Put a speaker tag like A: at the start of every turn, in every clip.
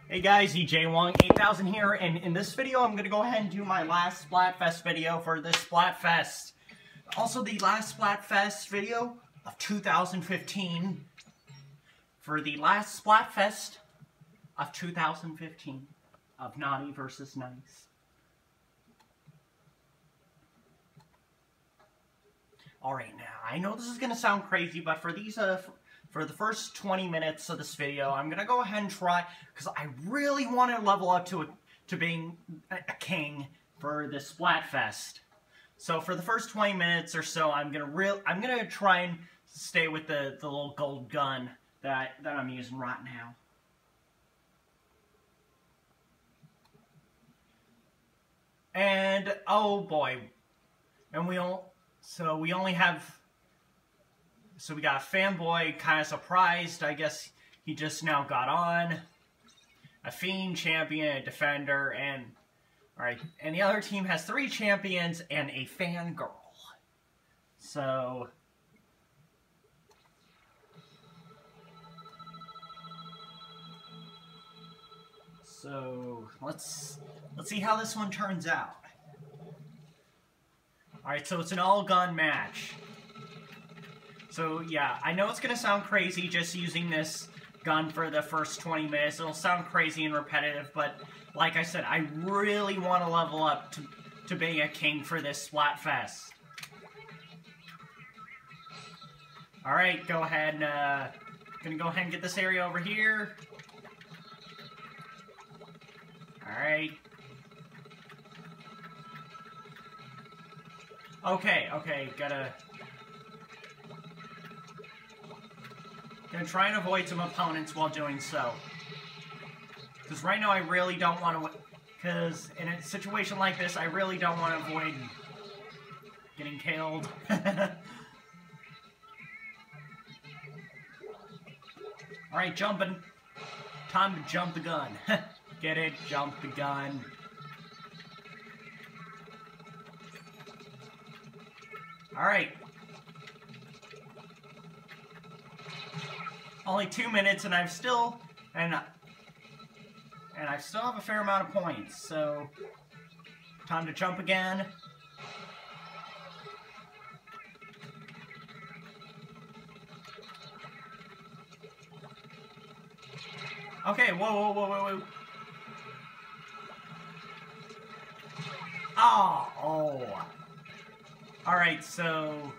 A: Hey guys, EJ Wong 8000 here, and in this video I'm going to go ahead and do my last Splatfest video for this Splatfest. Also the last Splatfest video of 2015 for the last Splatfest of 2015 of Naughty vs. Nice. Alright, now, I know this is going to sound crazy, but for these, for the first 20 minutes of this video, I'm going to go ahead and try, because I really want to level up to being a king for this Splatfest. So for the first 20 minutes or so, I'm gonna try and stay with the little gold gun that I'm using right now. And oh boy, and we got a fanboy kind of surprised. I guess he just now got on. A Fiend champion, a defender, and alright, and the other team has 3 champions and a fangirl. So let's see how this one turns out. Alright, so it's an all-gun match. So yeah, I know it's gonna sound crazy just using this gun for the first 20 minutes. It'll sound crazy and repetitive, but like I said, I really want to level up to being a king for this Splatfest. Alright, go ahead and, gonna go ahead and get this area over here. Alright. Okay, gonna try and avoid some opponents while doing so. Because right now I really don't want to... Because in a situation like this, I really don't want to avoid getting killed. Alright, jumping. Time to jump the gun. Get it? Jump the gun. Alright. Only 2 minutes, and I've still... And I still have a fair amount of points, so... Time to jump again. Okay, whoa. Oh. Alright, so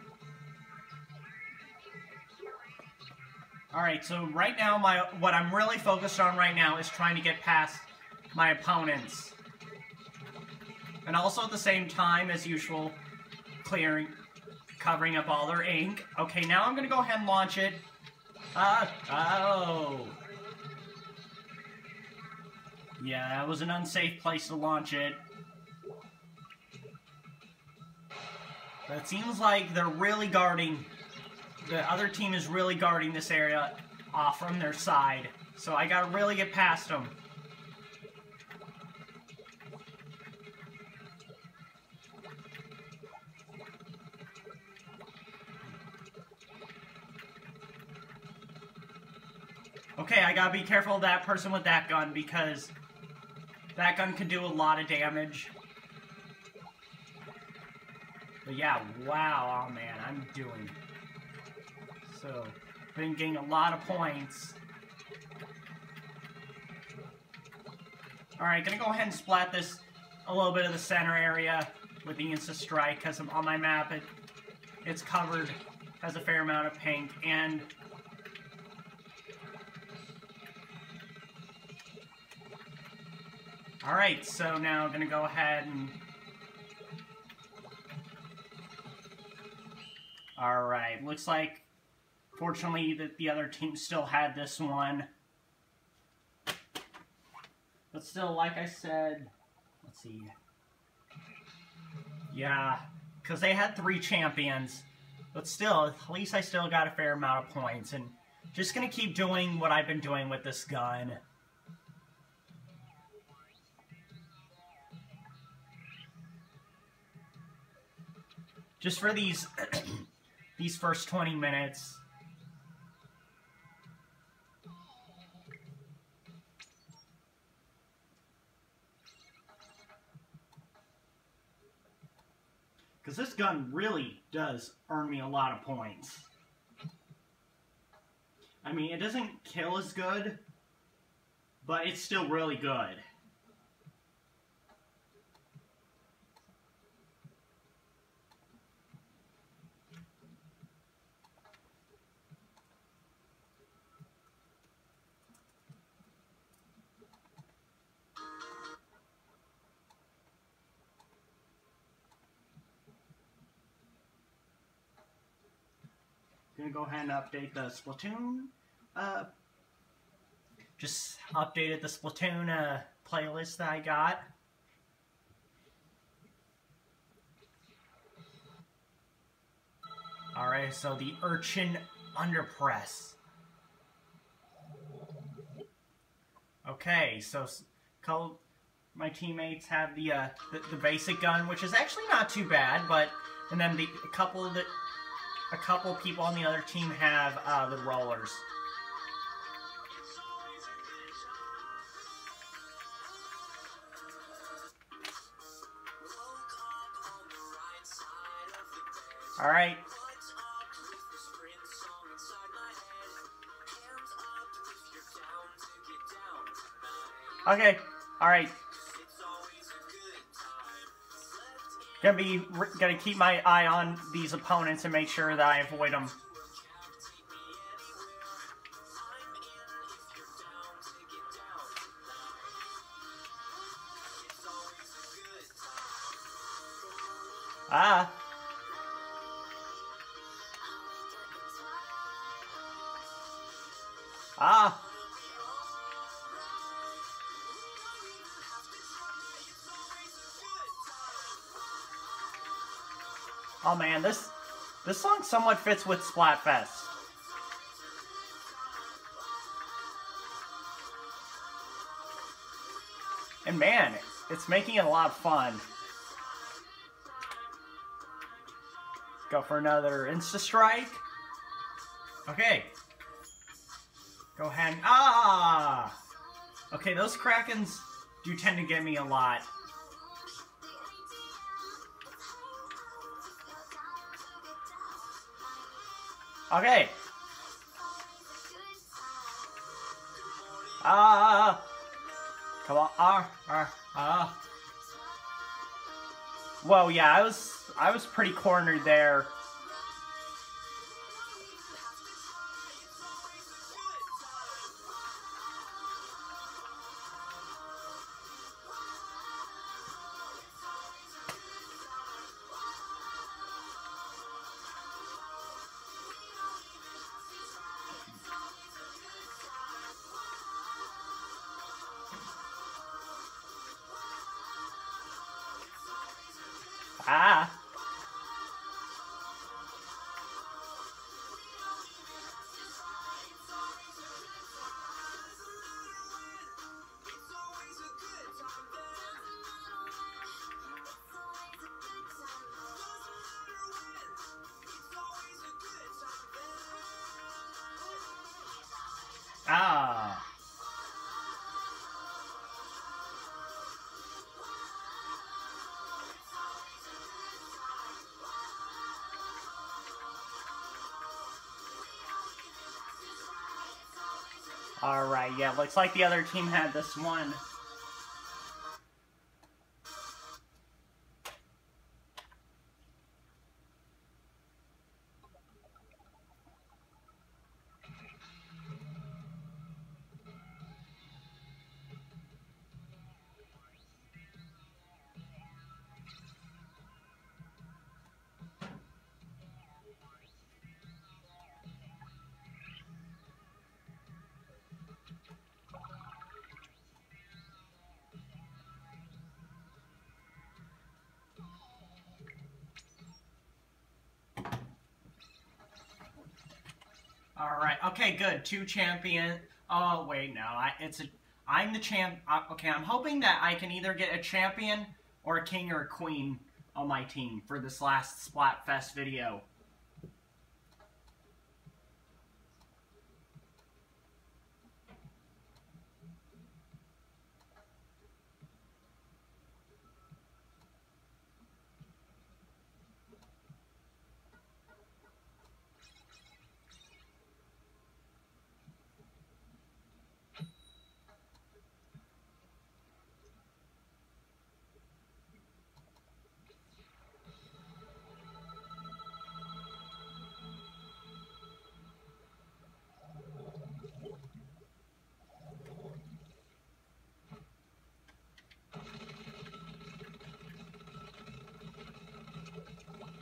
A: right now, what I'm really focused on right now is trying to get past my opponents. And also at the same time, as usual, covering up all their ink. Okay, now I'm gonna go ahead and launch it. Oh. Yeah, that was an unsafe place to launch it. But it seems like they're really guarding... The other team is really guarding this area off from their side. So I gotta really get past them. Okay, I gotta be careful of that person with that gun, because that gun can do a lot of damage. But yeah, wow, oh man, I'm doing... So, been getting a lot of points. Alright, gonna go ahead and splat this a little bit of the center area with the Insta-Strike, because on my map it's covered, has a fair amount of pink, and... Alright, so now I'm gonna go ahead and... Alright, looks like, fortunately, that the other team still had this one. But still, like I said, let's see. Yeah, because they had 3 champions. But still, at least I still got a fair amount of points. And just gonna keep doing what I've been doing with this gun. Just for these these first 20 minutes. Because this gun really does earn me a lot of points. I mean, it doesn't kill as good, but it's still really good. Gonna go ahead and update the Splatoon. Just updated the Splatoon playlist that I got. Alright, so the Urchin Underpress. Okay, so my teammates have the basic gun, which is actually not too bad, but and then a couple people on the other team have the rollers. Alright. Okay, alright. Gonna keep my eye on these opponents and make sure that I avoid them. Ah. Ah. Oh man, this song somewhat fits with Splatfest. And man, it's making it a lot of fun. Go for another Insta-Strike. Okay. Go ahead and... Ah! Okay, those Krakens do tend to get me a lot. Okay. Come on. Whoa, yeah, I was pretty cornered there. Ah. Ah. Alright, yeah, looks like the other team had this one. Alright, okay, good. 2 champion. Oh, wait, no. I'm the champ. Okay, I'm hoping that I can either get a champion or a king or a queen on my team for this last Splatfest video.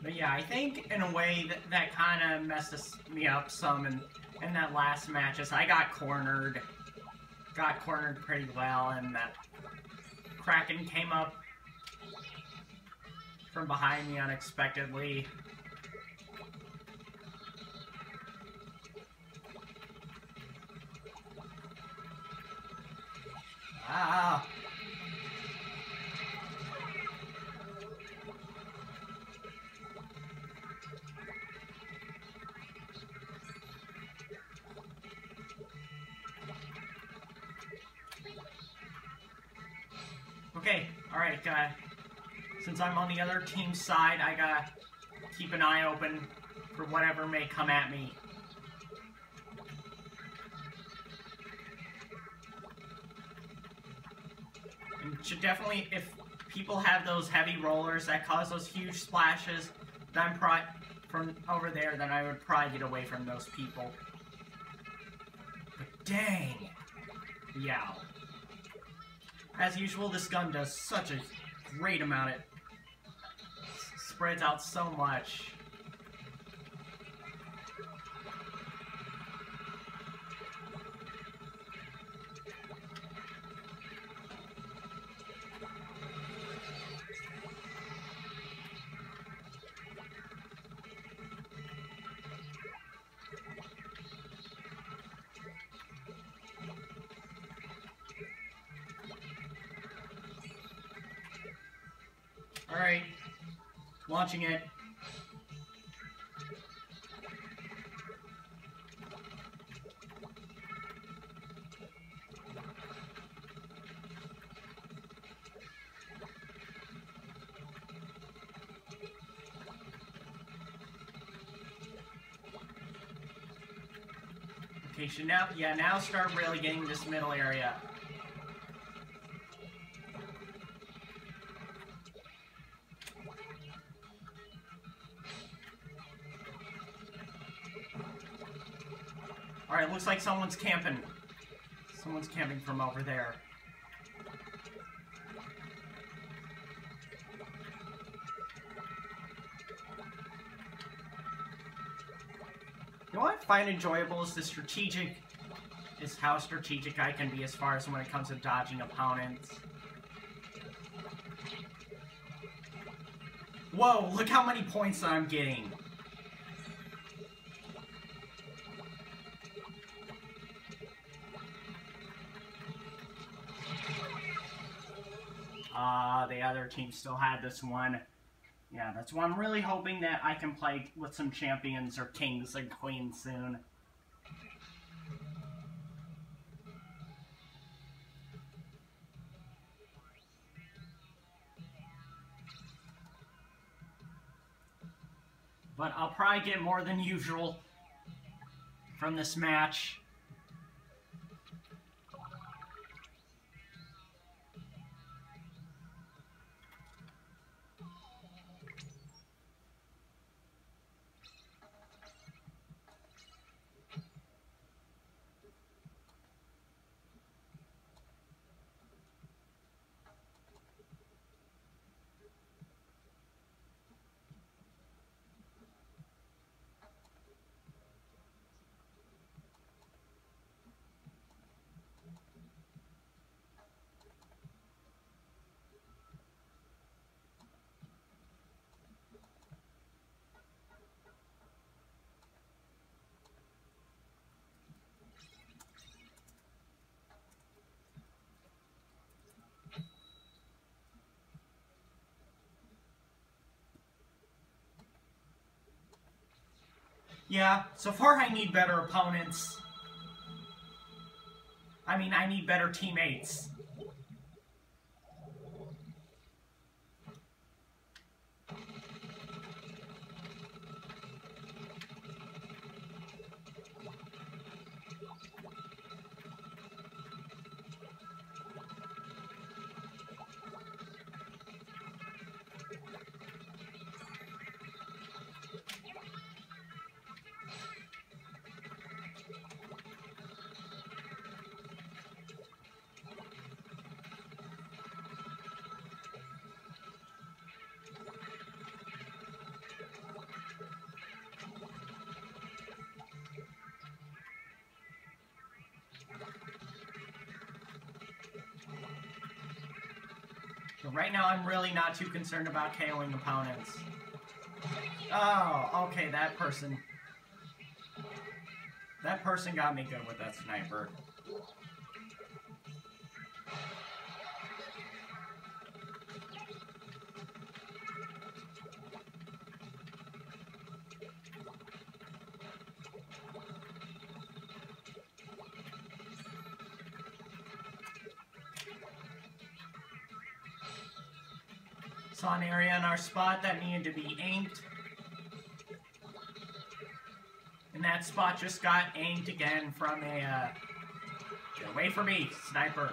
A: But yeah, I think in a way that kind of messed me up some in that last match, as I got cornered pretty well, and that Kraken came up from behind me unexpectedly. Ah. Okay, alright, since I'm on the other team's side, I gotta keep an eye open for whatever may come at me. And should definitely, if people have those heavy rollers that cause those huge splashes, then from over there, then I would probably get away from those people. But dang! Yeah. As usual, this gun does such a great amount. It spreads out so much. Alright, launching it. Okay, should now start really getting this middle area. Alright, looks like someone's camping. Someone's camping from over there. You know what I find enjoyable is how strategic I can be as far as when it comes to dodging opponents. Whoa, look how many points I'm getting. The other team still had this one. Yeah, that's why I'm really hoping that I can play with some champions or kings and queens soon. But I'll probably get more than usual from this match. Yeah, so far I need better opponents. I mean, I need better teammates. So right now, I'm really not too concerned about KOing opponents. Oh, okay, that person got me good with that sniper. Saw an area in our spot that needed to be aimed. And that spot just got aimed again from a, get away from me, sniper.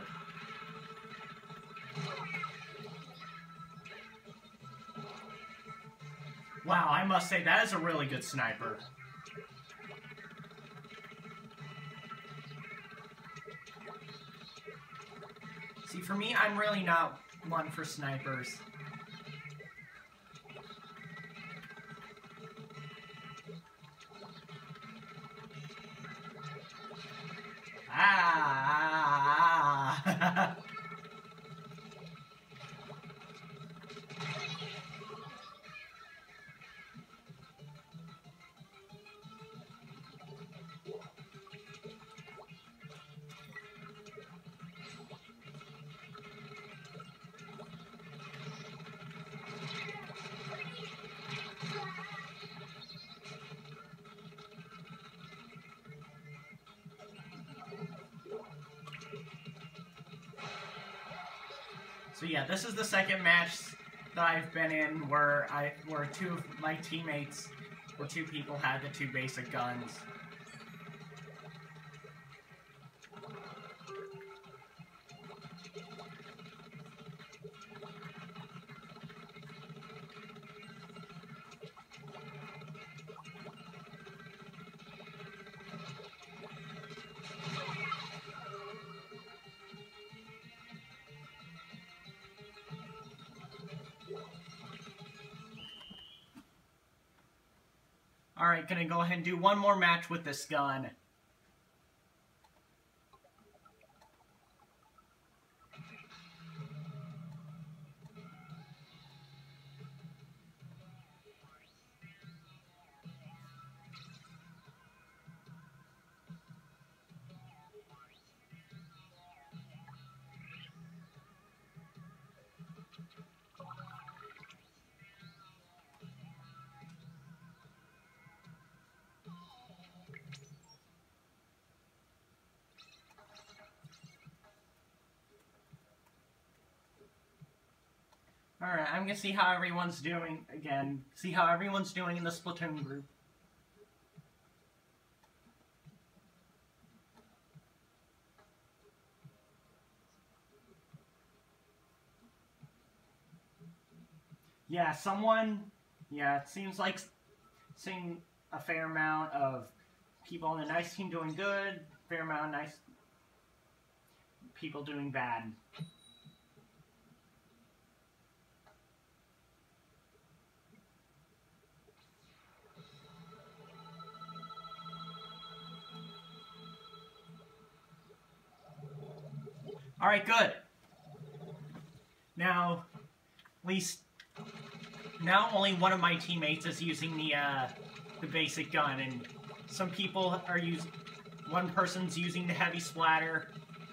A: Wow, I must say, that is a really good sniper. See, for me, I'm really not one for snipers. Ah! So yeah, this is the second match that I've been in where two of my teammates, where two people had the two basic guns. Alright, gonna go ahead and do one more match with this gun. Alright, I'm gonna see how everyone's doing again. See how everyone's doing in the Splatoon group. Yeah, it seems like seeing a fair amount of people on the nice team doing good, fair amount of nice people doing bad. Alright, good. Now, at least, now only one of my teammates is using the basic gun, and some people are one person's using the heavy splatter.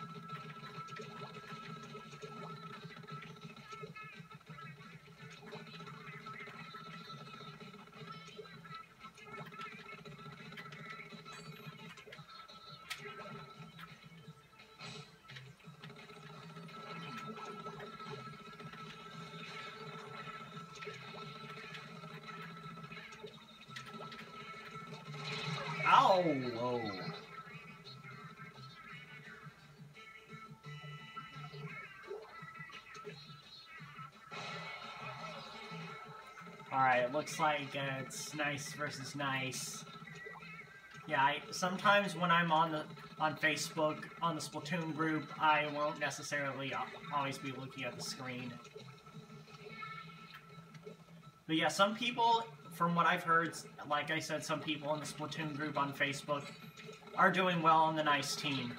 A: Ow! Whoa. Alright, it looks like it's nice versus nice. Yeah, sometimes when I'm on Facebook, on the Splatoon group, I won't necessarily always be looking at the screen. But yeah, some people, from what I've heard, like I said, some people in the Splatoon group on Facebook are doing well on the nice team.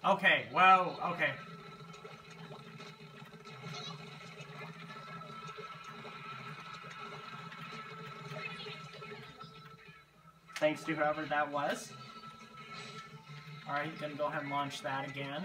A: Okay, well, okay. Thanks to whoever that was. Alright, gonna go ahead and launch that again.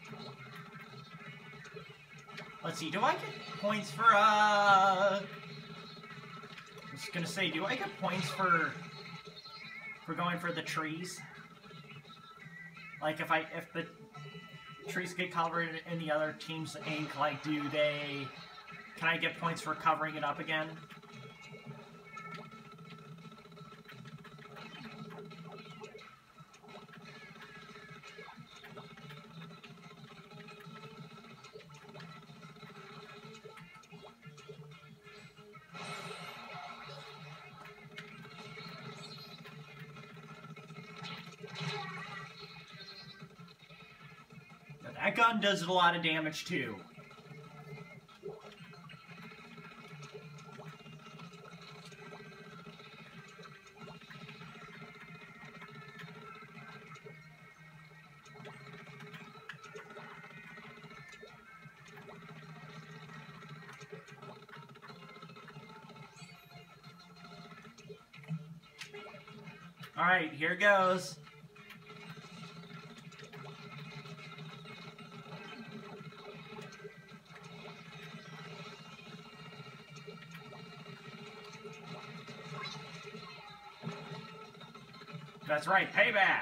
A: Let's see, do I get points for, I was gonna say, do I get points for going for the trees? Like, if the trees get covered in the other team's ink, like, can I get points for covering it up again? That gun does a lot of damage, too. Alright, here goes. That's right, payback!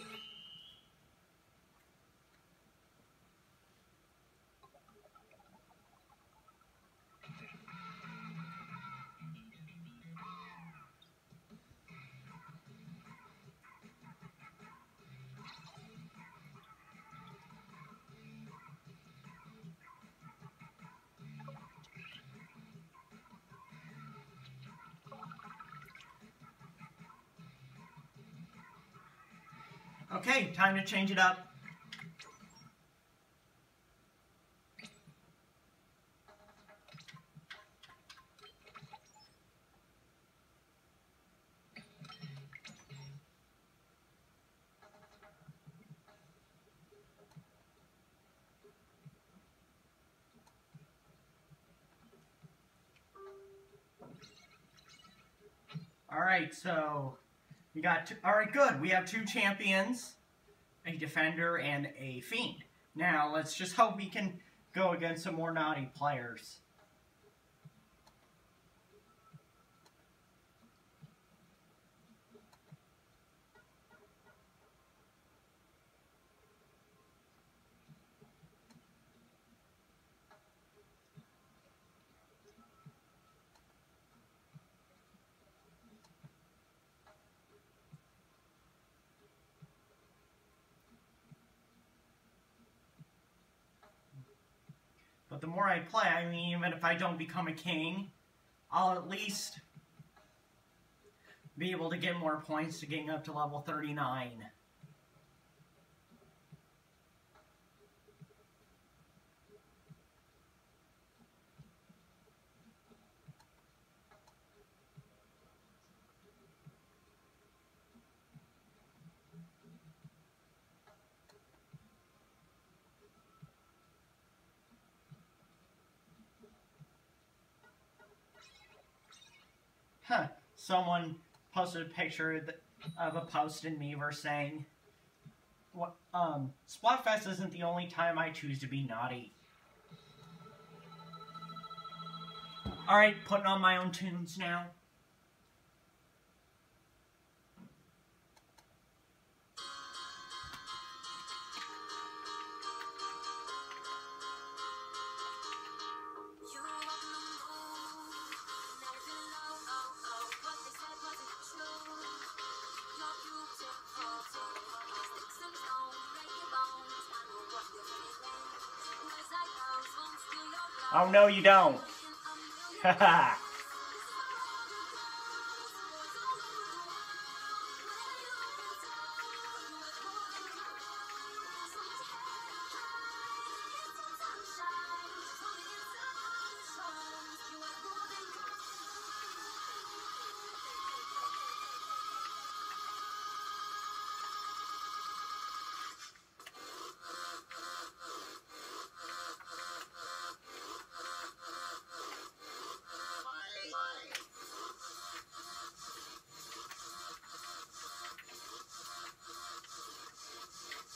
A: Okay, time to change it up. Alright, so we got alright, good. We have 2 champions, a defender, and a fiend. Now, let's just hope we can go against some more naughty players. But the more I play, I mean, even if I don't become a king, I'll at least be able to get more points to getting up to level 39. Huh. Someone posted a picture of a post in Meaver saying, Splatfest isn't the only time I choose to be naughty. Alright, putting on my own tunes now. Oh, no, you don't. Haha.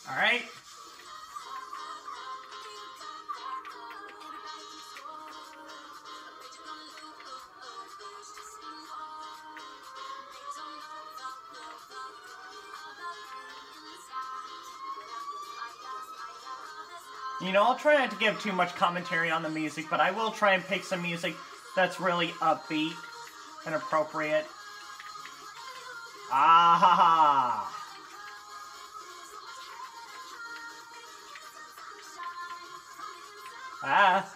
A: Alright. You know, I'll try not to give too much commentary on the music, but I will try and pick some music that's really upbeat and appropriate. Ah ha ha! Ah!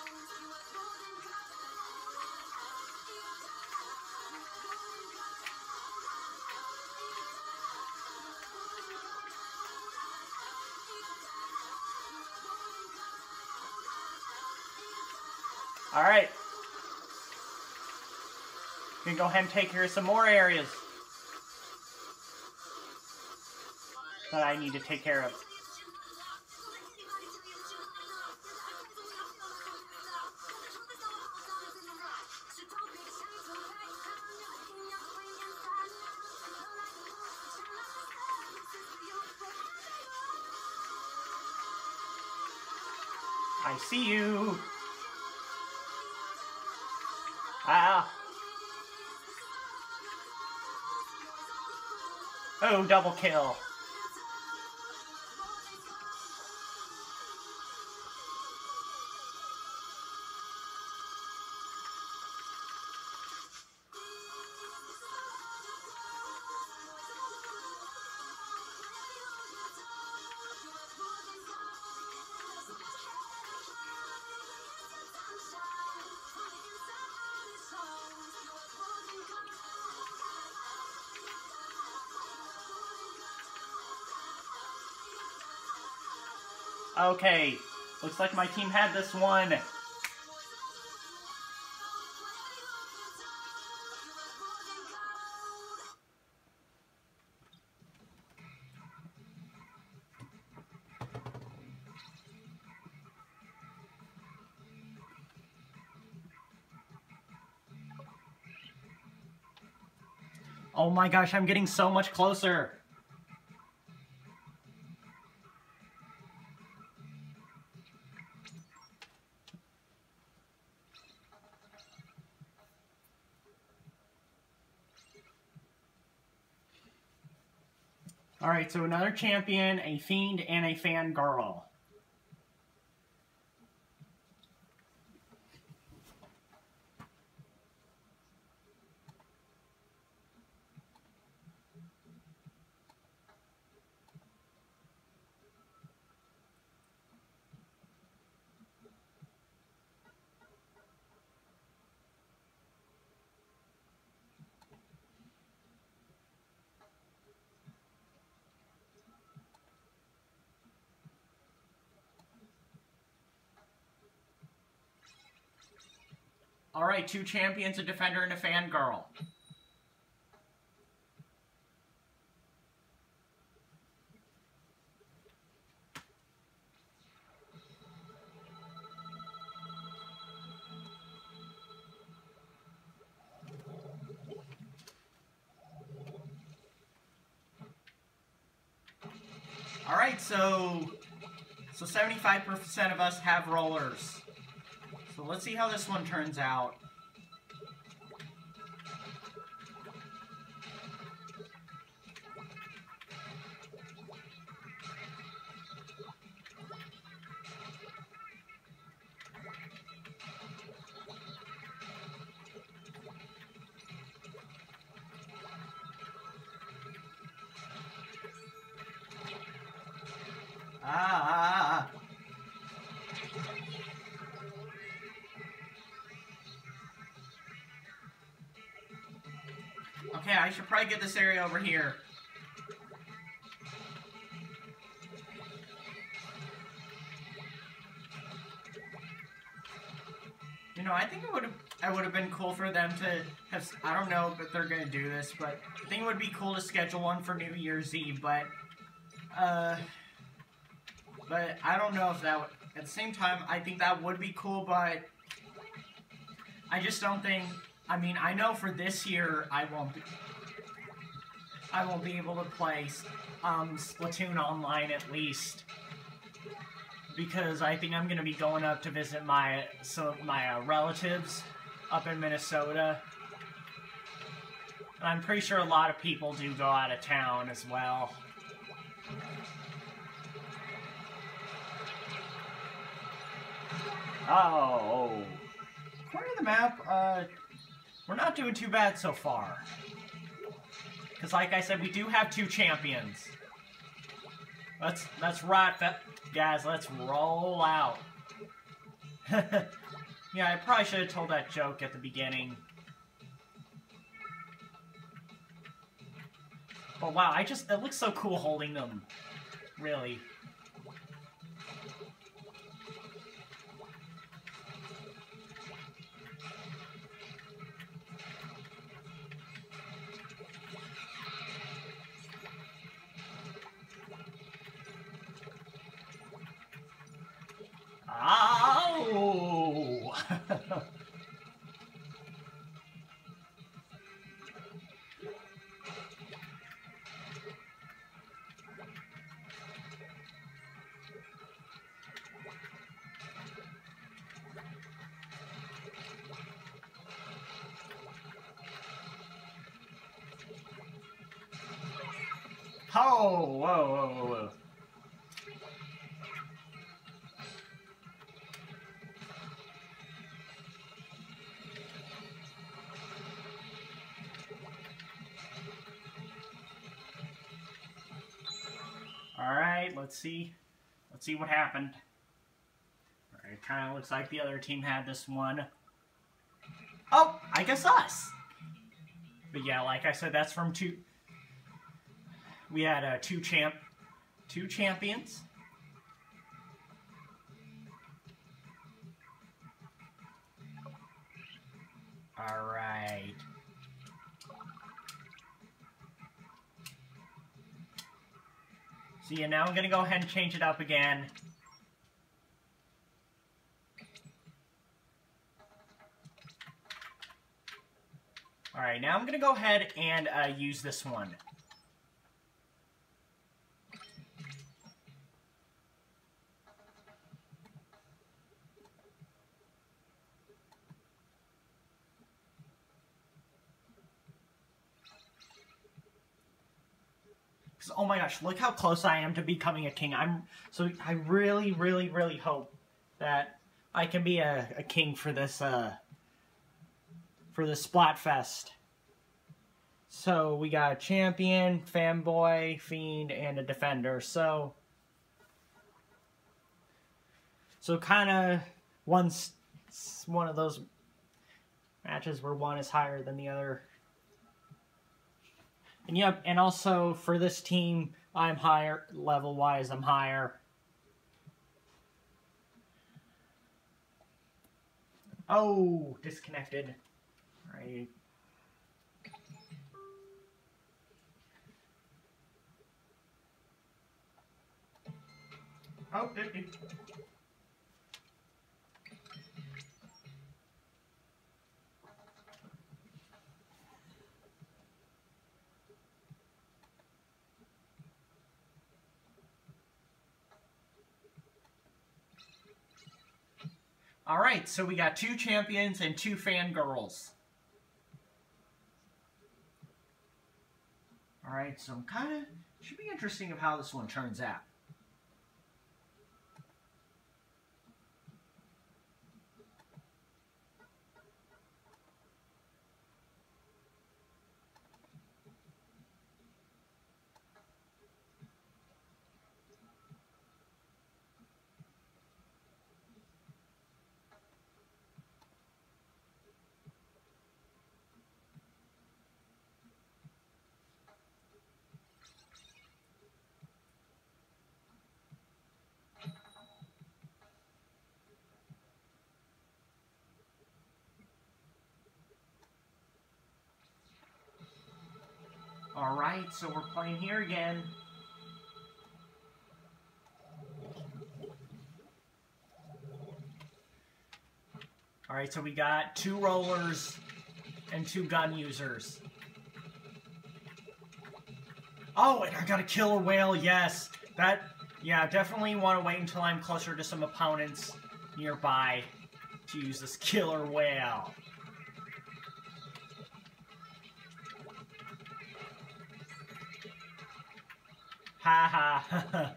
A: Alright. We can go ahead and take care of some more areas that I need to take care of. I see you. Ah. Oh, double kill. Okay, looks like my team had this one. Oh my gosh, I'm getting so much closer. Alright, so another champion, a fiend, and a fangirl. Alright, two champions, a defender, and a fangirl. Alright, so 75% of us have rollers. So let's see how this one turns out. Okay, I should probably get this area over here. You know, I think it would have been cool for them to have, I don't know if they're gonna do this, but I think it would be cool to schedule one for New Year's Eve, but I don't know if that would, at the same time, I think that would be cool, but I just don't think, I mean, I know for this year, I I won't be able to play Splatoon online at least, because I think I'm gonna be going up to visit some of my relatives up in Minnesota. And I'm pretty sure a lot of people do go out of town as well. Oh, according to the map, we're not doing too bad so far. Because like I said, we do have 2 champions. That's right, guys, let's roll out. Yeah, I probably should have told that joke at the beginning. But wow, it looks so cool holding them. Really. Ow! Oh, whoa, whoa, whoa, whoa. Alright, let's see what happened. Alright, it kinda looks like the other team had this one. Oh, I guess us! But yeah, like I said, that's from 2... We had 2 champions. Alright. So yeah, now I'm gonna go ahead and change it up again. Alright, now I'm gonna go ahead and use this one. Oh my gosh, look how close I am to becoming a king. I really, really, really hope that I can be a king for this Splatfest. So we got a champion, fanboy, fiend, and a defender. So kind of one of those matches where one is higher than the other. And yep, and also for this team, I'm higher, level-wise, I'm higher. Oh, disconnected. Right. Oh, it. Alright, so we got 2 champions and 2 fangirls. Alright, so should be interesting of how this one turns out. Alright, so we're playing here again. Alright, so we got 2 rollers and 2 gun users. Oh, and I got a killer whale, yes. Yeah, definitely want to wait until I'm closer to some opponents nearby to use this killer whale. Ha ha ha.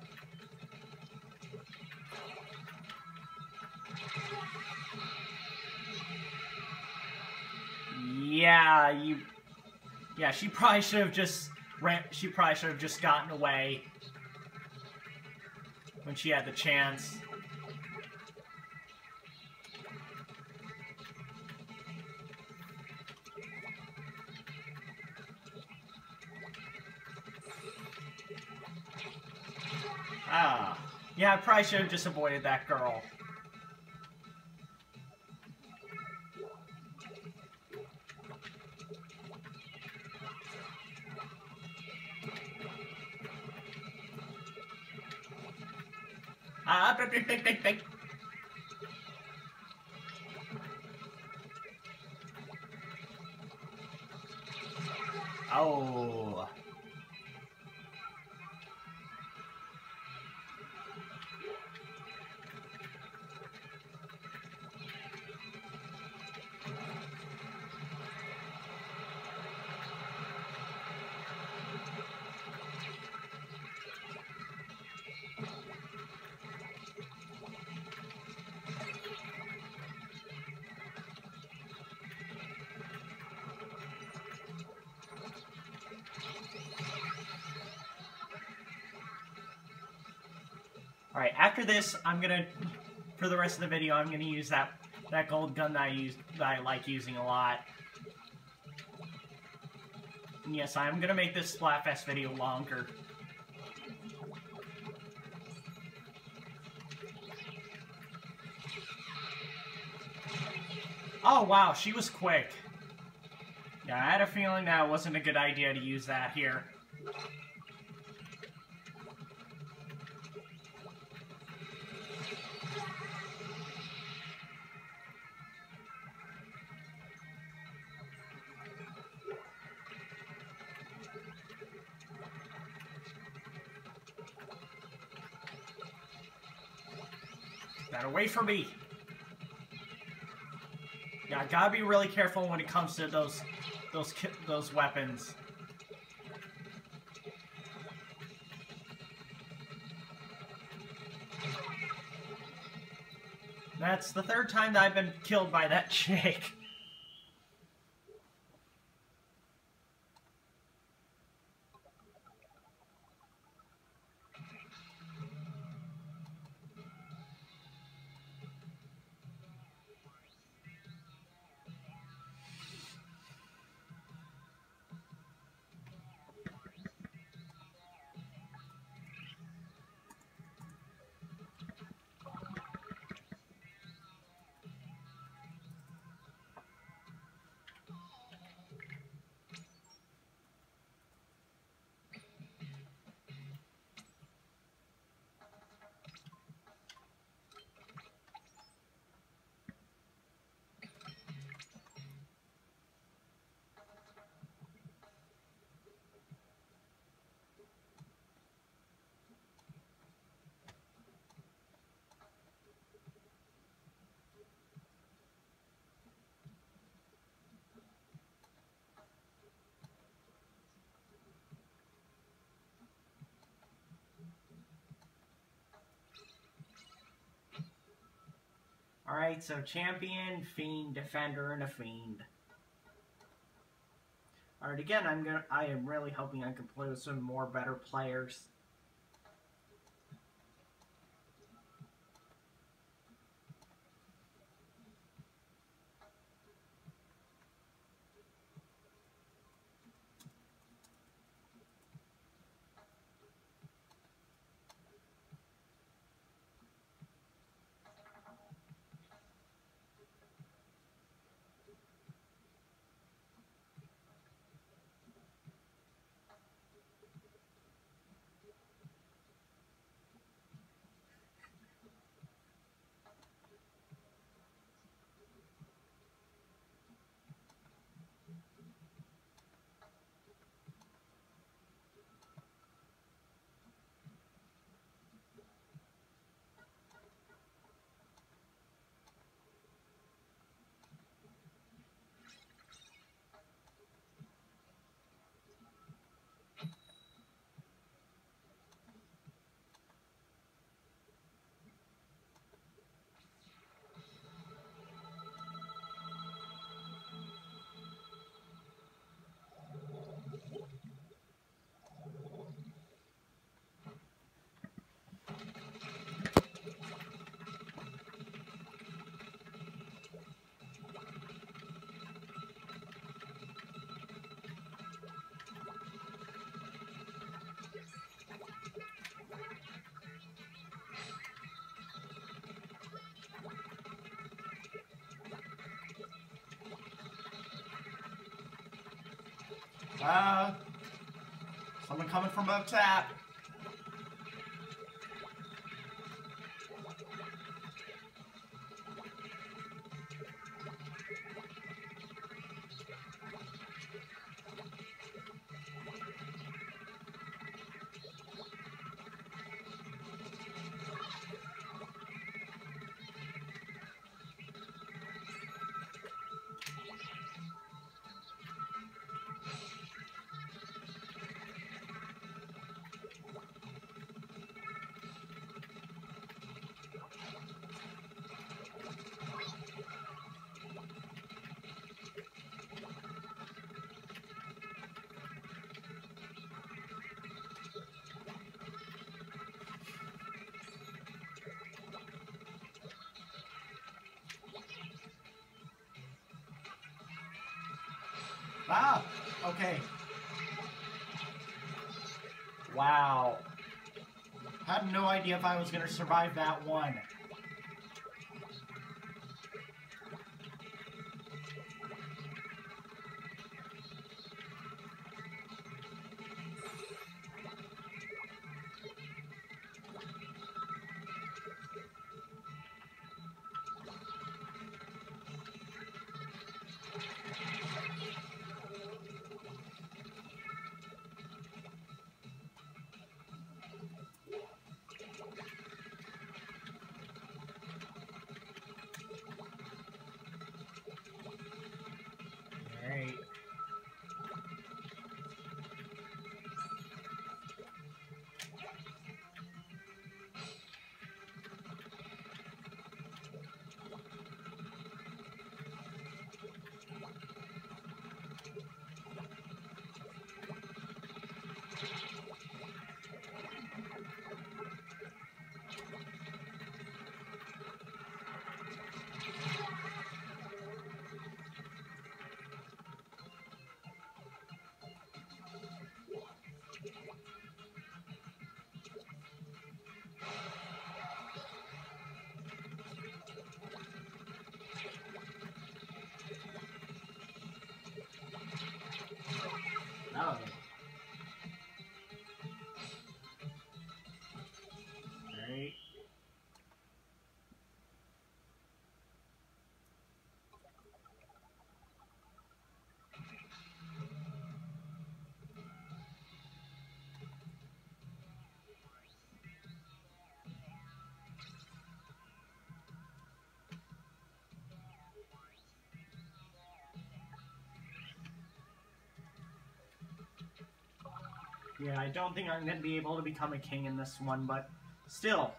A: Yeah, she probably should have just gotten away when she had the chance. Yeah, I probably should have just avoided that girl. Big. Oh. Alright, after this, for the rest of the video, I'm gonna use that gold gun that I like using a lot. And yes, I'm gonna make this Splatfest video longer. Oh wow, she was quick. Yeah, I had a feeling that wasn't a good idea to use that here. Gotta wait for me. Yeah, gotta be really careful when it comes to those weapons. That's the third time that I've been killed by that chick. Alright, so champion, fiend, defender, and a fiend. Alright, again, I am really hoping I can play with some more better players. Someone coming from up top. Ah, okay. Wow. Had no idea if I was going to survive that one. Alright. Oh. Alright. Yeah, I don't think I'm going to be able to become a king in this one, but still.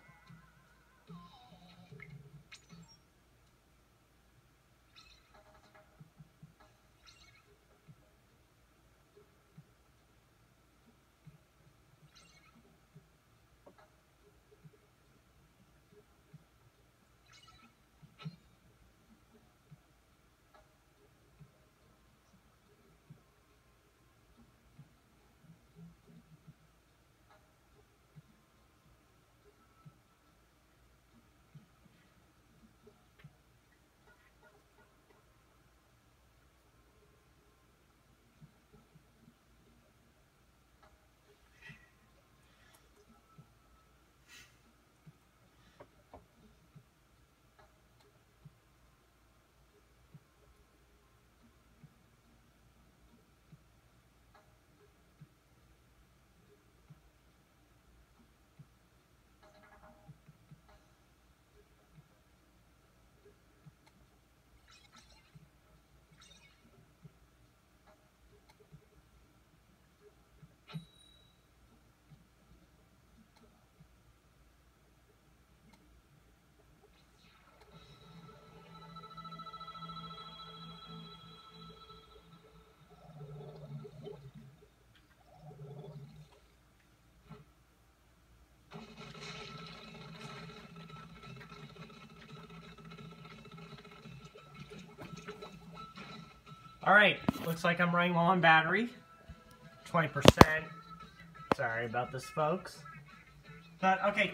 A: Alright, looks like I'm running low on battery. 20%. Sorry about this, folks. But, okay.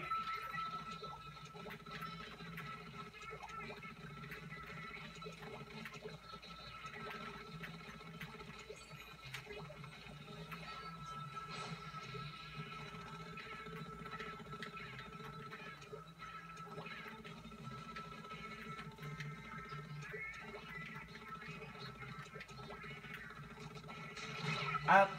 A: Up.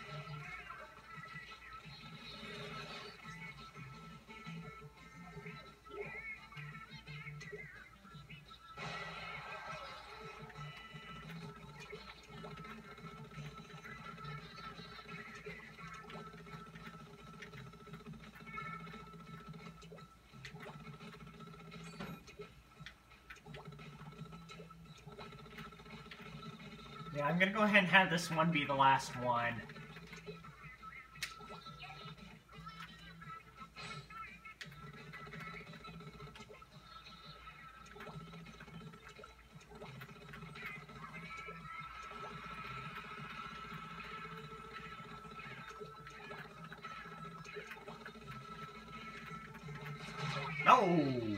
A: Yeah, I'm gonna go ahead and have this one be the last one. No!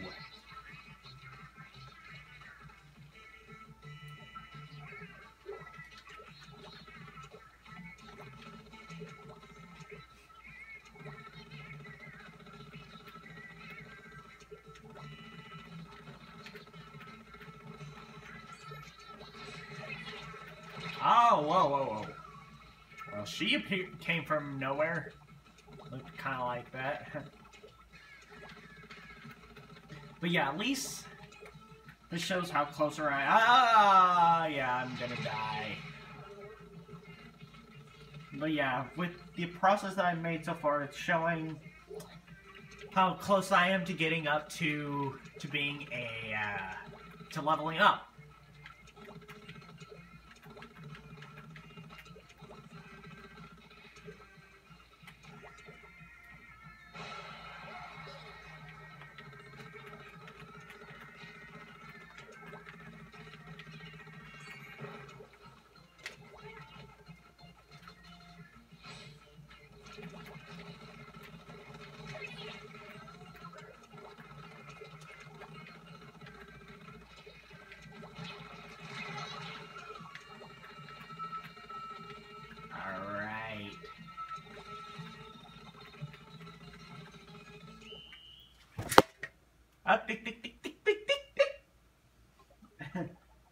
A: Oh, whoa, whoa, whoa. Well, she came from nowhere. Looked kind of like that. But yeah, at least this shows how closer I am. Ah, yeah, I'm gonna die. But yeah, with the process that I've made so far, it's showing how close I am to getting up to being to leveling up. Up, tick, tick, tick, tick, tick, tick, tick.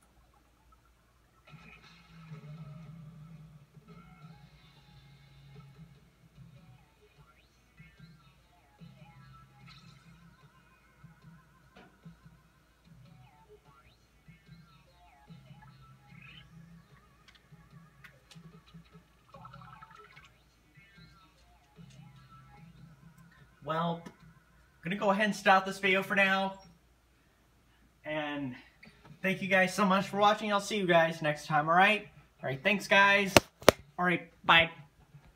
A: Well, I'm gonna go ahead and stop this video for now. And thank you guys so much for watching. I'll see you guys next time, alright? Alright, thanks guys. Alright, bye.